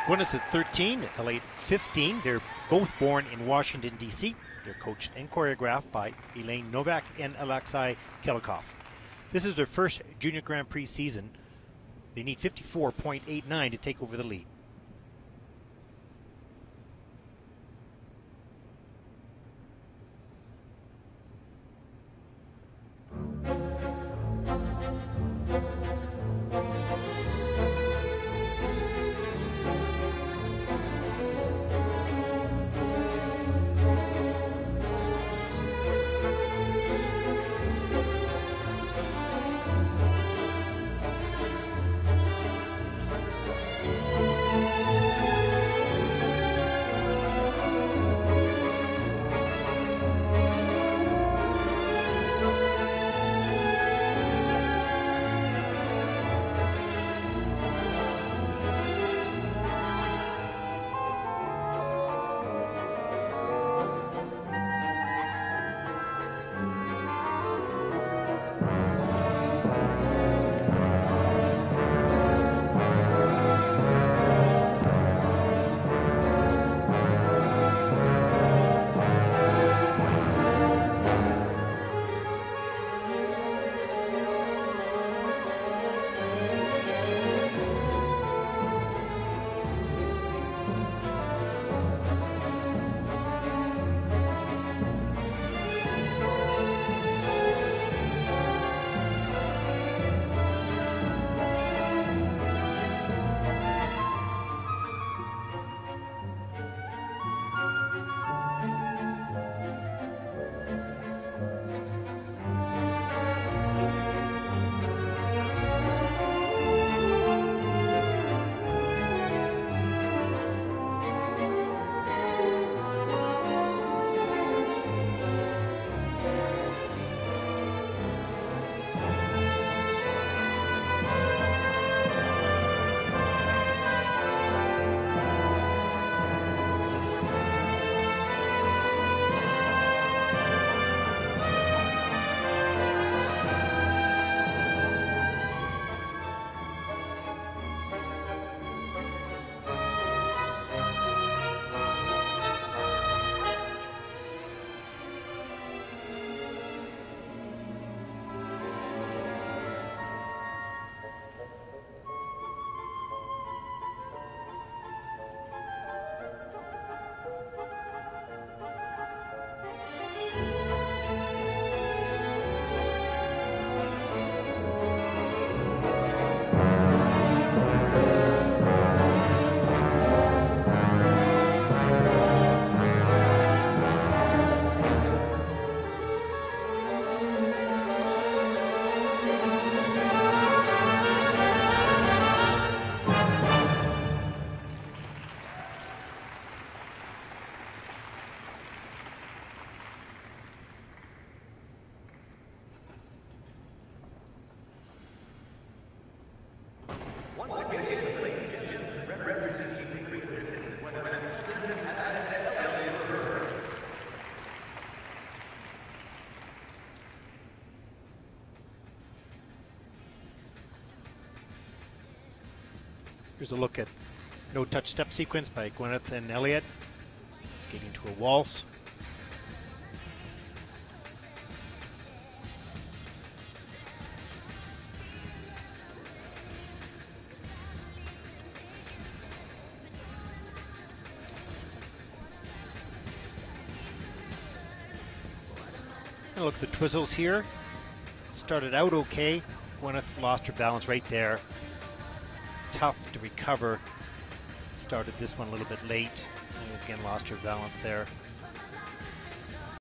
Gweneth at 13, Elliot 15. They're both born in Washington, D.C. They're coached and choreographed by Elaine Novak and Alexei Kelikov. This is their first Junior Grand Prix season. They need 54.89 to take over the lead. Here's a look at no-touch step sequence by Gweneth and Elliot, skating to a waltz. And look at the twizzles here. Started out okay. Gweneth lost her balance right there. Tough to recover. Started this one a little bit late and again lost her balance there.